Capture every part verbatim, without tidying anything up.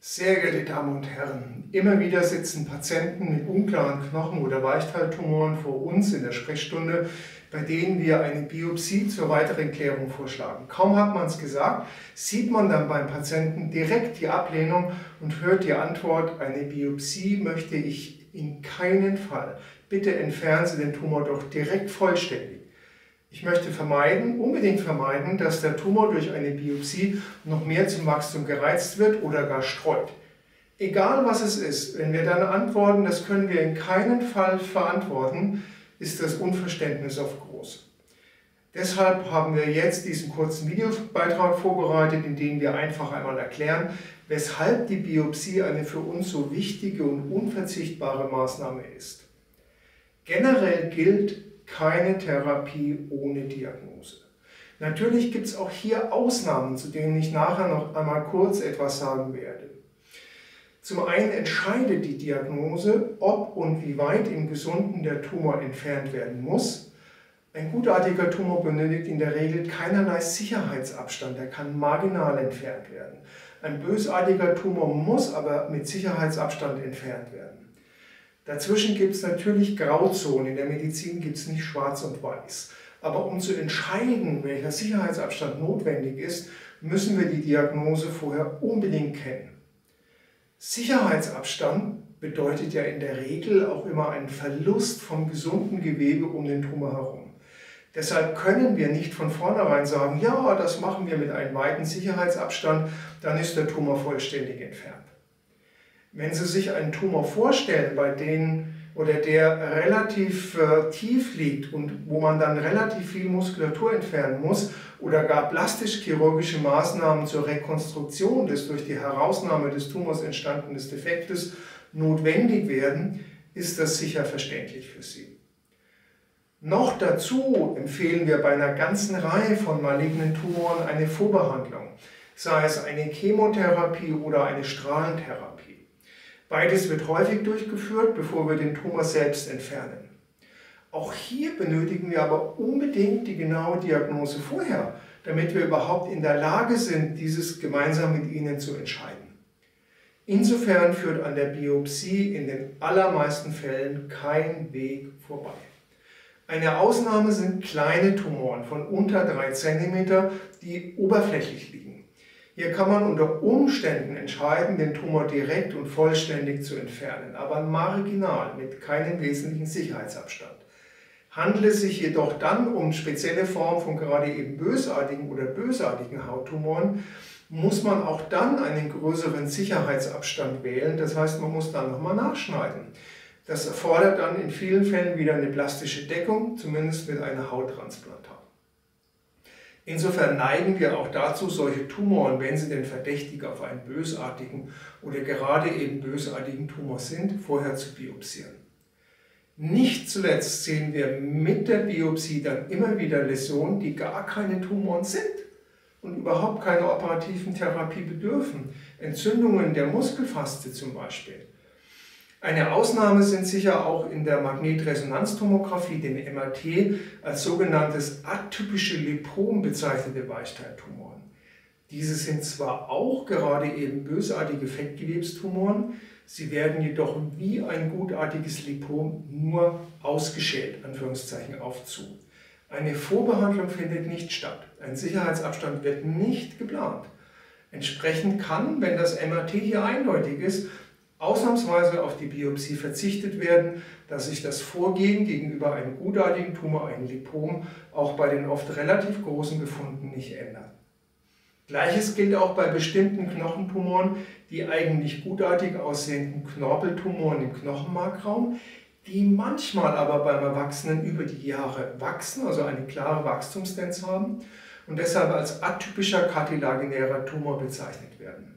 Sehr geehrte Damen und Herren, immer wieder sitzen Patienten mit unklaren Knochen- oder Weichteiltumoren vor uns in der Sprechstunde, bei denen wir eine Biopsie zur weiteren Klärung vorschlagen. Kaum hat man es gesagt, sieht man dann beim Patienten direkt die Ablehnung und hört die Antwort: Eine Biopsie möchte ich in keinen Fall. Bitte entfernen Sie den Tumor doch direkt vollständig. Ich möchte vermeiden, unbedingt vermeiden, dass der Tumor durch eine Biopsie noch mehr zum Wachstum gereizt wird oder gar streut. Egal was es ist, wenn wir dann antworten, das können wir in keinem Fall verantworten, ist das Unverständnis oft groß. Deshalb haben wir jetzt diesen kurzen Videobeitrag vorbereitet, in dem wir einfach einmal erklären, weshalb die Biopsie eine für uns so wichtige und unverzichtbare Maßnahme ist. Generell gilt: keine Therapie ohne Diagnose. Natürlich gibt es auch hier Ausnahmen, zu denen ich nachher noch einmal kurz etwas sagen werde. Zum einen entscheidet die Diagnose, ob und wie weit im Gesunden der Tumor entfernt werden muss. Ein gutartiger Tumor benötigt in der Regel keinerlei Sicherheitsabstand, er kann marginal entfernt werden. Ein bösartiger Tumor muss aber mit Sicherheitsabstand entfernt werden. Dazwischen gibt es natürlich Grauzonen, in der Medizin gibt es nicht schwarz und weiß. Aber um zu entscheiden, welcher Sicherheitsabstand notwendig ist, müssen wir die Diagnose vorher unbedingt kennen. Sicherheitsabstand bedeutet ja in der Regel auch immer einen Verlust vom gesunden Gewebe um den Tumor herum. Deshalb können wir nicht von vornherein sagen, ja, das machen wir mit einem weiten Sicherheitsabstand, dann ist der Tumor vollständig entfernt. Wenn Sie sich einen Tumor vorstellen, bei denen oder der relativ äh, tief liegt und wo man dann relativ viel Muskulatur entfernen muss oder gar plastisch-chirurgische Maßnahmen zur Rekonstruktion des durch die Herausnahme des Tumors entstandenen Defektes notwendig werden, ist das sicher verständlich für Sie. Noch dazu empfehlen wir bei einer ganzen Reihe von malignen Tumoren eine Vorbehandlung, sei es eine Chemotherapie oder eine Strahlentherapie. Beides wird häufig durchgeführt, bevor wir den Tumor selbst entfernen. Auch hier benötigen wir aber unbedingt die genaue Diagnose vorher, damit wir überhaupt in der Lage sind, dieses gemeinsam mit Ihnen zu entscheiden. Insofern führt an der Biopsie in den allermeisten Fällen kein Weg vorbei. Eine Ausnahme sind kleine Tumoren von unter drei Zentimeter, die oberflächlich liegen. Hier kann man unter Umständen entscheiden, den Tumor direkt und vollständig zu entfernen, aber marginal, mit keinem wesentlichen Sicherheitsabstand. Handelt es sich jedoch dann um spezielle Formen von gerade eben bösartigen oder bösartigen Hauttumoren, muss man auch dann einen größeren Sicherheitsabstand wählen, das heißt, man muss dann nochmal nachschneiden. Das erfordert dann in vielen Fällen wieder eine plastische Deckung, zumindest mit einer Hauttransplantation. Insofern neigen wir auch dazu, solche Tumoren, wenn sie denn verdächtig auf einen bösartigen oder gerade eben bösartigen Tumor sind, vorher zu biopsieren. Nicht zuletzt sehen wir mit der Biopsie dann immer wieder Läsionen, die gar keine Tumoren sind und überhaupt keine operativen Therapie bedürfen. Entzündungen der Muskelfaszie zum Beispiel. Eine Ausnahme sind sicher auch in der Magnetresonanztomographie, dem M R T, als sogenanntes atypische Lipom bezeichnete Weichteiltumoren. Diese sind zwar auch gerade eben bösartige Fettgewebstumoren, sie werden jedoch wie ein gutartiges Lipom nur ausgeschält, Anführungszeichen auf zu. Eine Vorbehandlung findet nicht statt, ein Sicherheitsabstand wird nicht geplant. Entsprechend kann, wenn das M R T hier eindeutig ist, ausnahmsweise auf die Biopsie verzichtet werden, dass sich das Vorgehen gegenüber einem gutartigen Tumor, einem Lipom, auch bei den oft relativ großen Befunden nicht ändert. Gleiches gilt auch bei bestimmten Knochentumoren, die eigentlich gutartig aussehenden Knorpeltumoren im Knochenmarkraum, die manchmal aber beim Erwachsenen über die Jahre wachsen, also eine klare Wachstumstendenz haben und deshalb als atypischer kartilaginärer Tumor bezeichnet werden.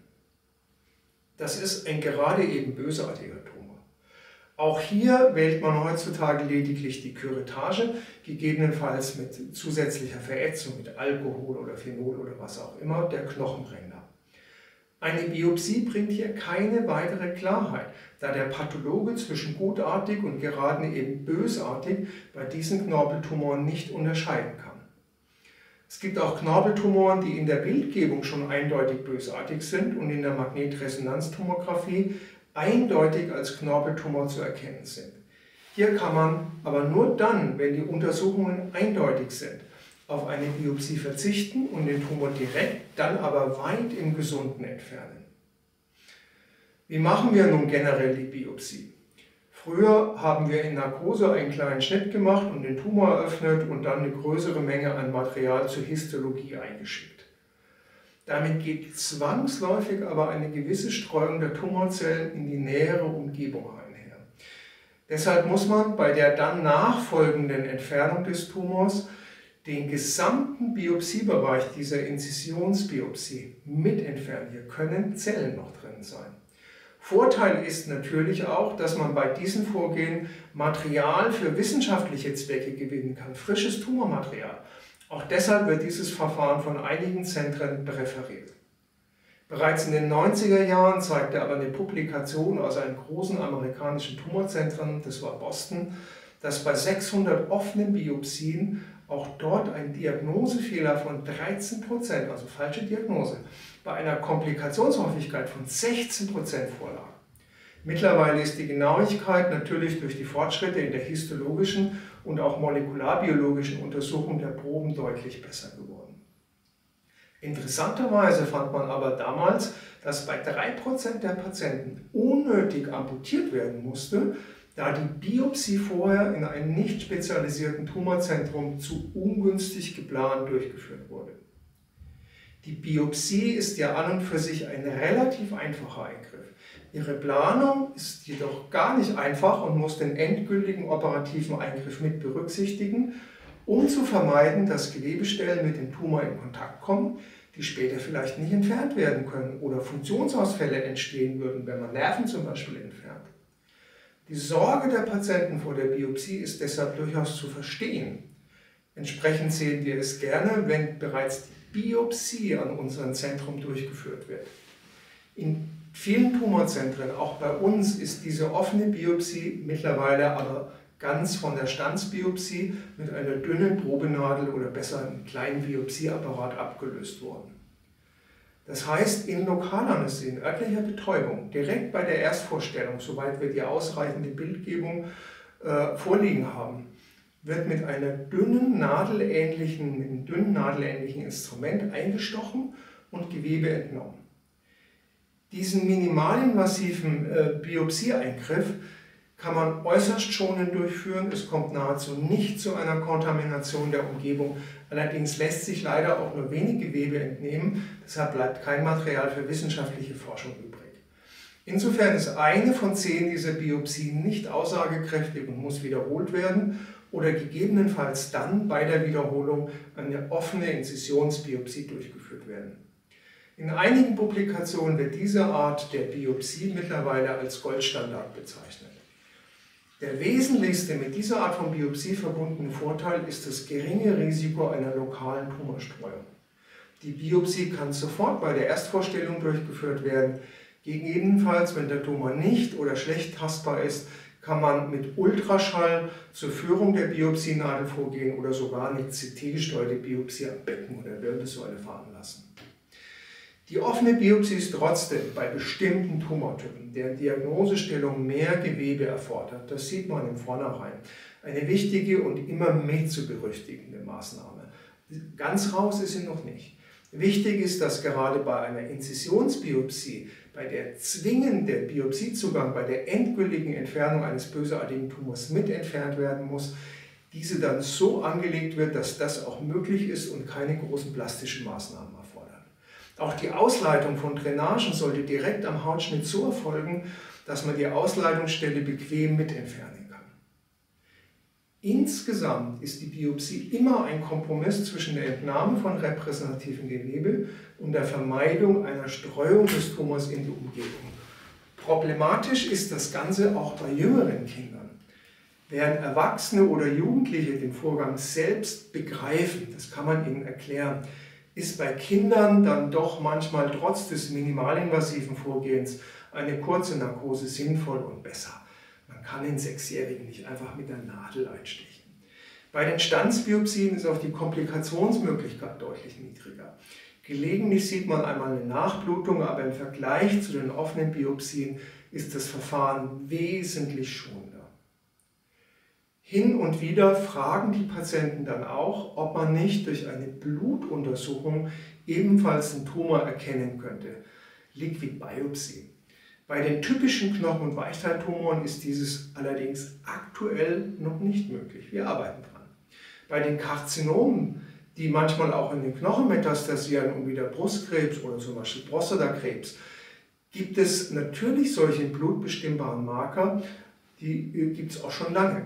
Das ist ein gerade eben bösartiger Tumor. Auch hier wählt man heutzutage lediglich die Curettage, gegebenenfalls mit zusätzlicher Verätzung mit Alkohol oder Phenol oder was auch immer, der Knochenränder. Eine Biopsie bringt hier keine weitere Klarheit, da der Pathologe zwischen gutartig und gerade eben bösartig bei diesen Knorpeltumoren nicht unterscheiden kann. Es gibt auch Knorpeltumoren, die in der Bildgebung schon eindeutig bösartig sind und in der Magnetresonanztomographie eindeutig als Knorpeltumor zu erkennen sind. Hier kann man aber nur dann, wenn die Untersuchungen eindeutig sind, auf eine Biopsie verzichten und den Tumor direkt, dann aber weit im Gesunden entfernen. Wie machen wir nun generell die Biopsie? Früher haben wir in Narkose einen kleinen Schnitt gemacht und den Tumor eröffnet und dann eine größere Menge an Material zur Histologie eingeschickt. Damit geht zwangsläufig aber eine gewisse Streuung der Tumorzellen in die nähere Umgebung einher. Deshalb muss man bei der dann nachfolgenden Entfernung des Tumors den gesamten Biopsiebereich dieser Inzisionsbiopsie mit entfernen. Hier können Zellen noch drin sein. Vorteil ist natürlich auch, dass man bei diesem Vorgehen Material für wissenschaftliche Zwecke gewinnen kann, frisches Tumormaterial. Auch deshalb wird dieses Verfahren von einigen Zentren präferiert. Bereits in den neunziger Jahren zeigte aber eine Publikation aus einem großen amerikanischen Tumorzentrum, das war Boston, dass bei sechshundert offenen Biopsien auch dort ein Diagnosefehler von dreizehn Prozent, also falsche Diagnose, bei einer Komplikationshäufigkeit von sechzehn Prozent vorlag. Mittlerweile ist die Genauigkeit natürlich durch die Fortschritte in der histologischen und auch molekularbiologischen Untersuchung der Proben deutlich besser geworden. Interessanterweise fand man aber damals, dass bei drei Prozent der Patienten unnötig amputiert werden musste, da die Biopsie vorher in einem nicht spezialisierten Tumorzentrum zu ungünstig geplant durchgeführt wurde. Die Biopsie ist ja an und für sich ein relativ einfacher Eingriff. Ihre Planung ist jedoch gar nicht einfach und muss den endgültigen operativen Eingriff mit berücksichtigen, um zu vermeiden, dass Gewebestellen mit dem Tumor in Kontakt kommen, die später vielleicht nicht entfernt werden können oder Funktionsausfälle entstehen würden, wenn man Nerven zum Beispiel entfernt. Die Sorge der Patienten vor der Biopsie ist deshalb durchaus zu verstehen. Entsprechend sehen wir es gerne, wenn bereits die Biopsie an unserem Zentrum durchgeführt wird. In vielen Tumorzentren, auch bei uns, ist diese offene Biopsie mittlerweile aber ganz von der Stanzbiopsie mit einer dünnen Probenadel oder besser einem kleinen Biopsieapparat abgelöst worden. Das heißt, in Lokalanästhesie, in örtlicher Betäubung, direkt bei der Erstvorstellung, soweit wir die ausreichende Bildgebung äh, vorliegen haben, wird mit einer dünnen nadelähnlichen, mit einem dünnen nadelähnlichen Instrument eingestochen und Gewebe entnommen. Diesen minimalinvasiven äh, Biopsieeingriff kann man äußerst schonend durchführen. Es kommt nahezu nicht zu einer Kontamination der Umgebung. Allerdings lässt sich leider auch nur wenig Gewebe entnehmen. Deshalb bleibt kein Material für wissenschaftliche Forschung übrig. Insofern ist eine von zehn dieser Biopsien nicht aussagekräftig und muss wiederholt werden oder gegebenenfalls dann bei der Wiederholung eine offene Inzisionsbiopsie durchgeführt werden. In einigen Publikationen wird diese Art der Biopsie mittlerweile als Goldstandard bezeichnet. Der wesentlichste mit dieser Art von Biopsie verbundene Vorteil ist das geringe Risiko einer lokalen Tumorstreuung. Die Biopsie kann sofort bei der Erstvorstellung durchgeführt werden. Gegebenenfalls, wenn der Tumor nicht oder schlecht tastbar ist, kann man mit Ultraschall zur Führung der Biopsienadel vorgehen oder sogar eine C T-gesteuerte Biopsie am Becken oder Wirbelsäule veranlassen. Die offene Biopsie ist trotzdem bei bestimmten Tumortypen, deren Diagnosestellung mehr Gewebe erfordert, das sieht man im Vornherein, eine wichtige und immer mit zu berücksichtigende Maßnahme. Ganz raus ist sie noch nicht. Wichtig ist, dass gerade bei einer Inzisionsbiopsie, bei der zwingend der Biopsiezugang bei der endgültigen Entfernung eines bösartigen Tumors mit entfernt werden muss, diese dann so angelegt wird, dass das auch möglich ist und keine großen plastischen Maßnahmen erfordert. Auch die Ausleitung von Drainagen sollte direkt am Hautschnitt so erfolgen, dass man die Ausleitungsstelle bequem mit entfernen kann. Insgesamt ist die Biopsie immer ein Kompromiss zwischen der Entnahme von repräsentativen Gewebe und der Vermeidung einer Streuung des Tumors in die Umgebung. Problematisch ist das Ganze auch bei jüngeren Kindern. Während Erwachsene oder Jugendliche den Vorgang selbst begreifen, das kann man ihnen erklären, ist bei Kindern dann doch manchmal trotz des minimalinvasiven Vorgehens eine kurze Narkose sinnvoll und besser. Man kann den Sechsjährigen nicht einfach mit der Nadel einstechen. Bei den Stanzbiopsien ist auch die Komplikationsmöglichkeit deutlich niedriger. Gelegentlich sieht man einmal eine Nachblutung, aber im Vergleich zu den offenen Biopsien ist das Verfahren wesentlich schonender. Hin und wieder fragen die Patienten dann auch, ob man nicht durch eine Blutuntersuchung ebenfalls einen Tumor erkennen könnte. Liquid Biopsy. Bei den typischen Knochen- und Weichteiltumoren ist dieses allerdings aktuell noch nicht möglich. Wir arbeiten dran. Bei den Karzinomen, die manchmal auch in den Knochen metastasieren und wieder Brustkrebs oder zum Beispiel Prostatakrebs, gibt es natürlich solche blutbestimmbaren Marker, die gibt es auch schon lange.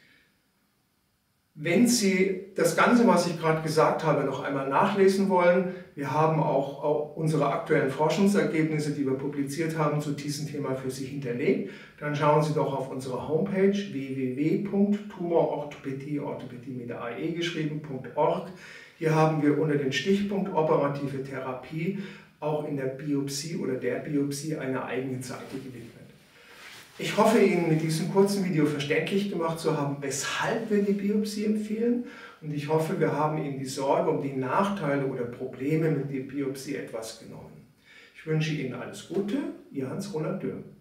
Wenn Sie das Ganze, was ich gerade gesagt habe, noch einmal nachlesen wollen, wir haben auch, auch unsere aktuellen Forschungsergebnisse, die wir publiziert haben, zu diesem Thema für Sie hinterlegt, dann schauen Sie doch auf unsere Homepage w w w punkt tumororthopädie, Orthopädie mit A E geschrieben, .org. Hier haben wir unter den Stichpunkt operative Therapie auch in der Biopsie oder der Biopsie eine eigene Seite gewidmet. Ich hoffe, Ihnen mit diesem kurzen Video verständlich gemacht zu haben, weshalb wir die Biopsie empfehlen. Und ich hoffe, wir haben Ihnen die Sorge um die Nachteile oder Probleme mit der Biopsie etwas genommen. Ich wünsche Ihnen alles Gute, Ihr Hans-Roland Dürr.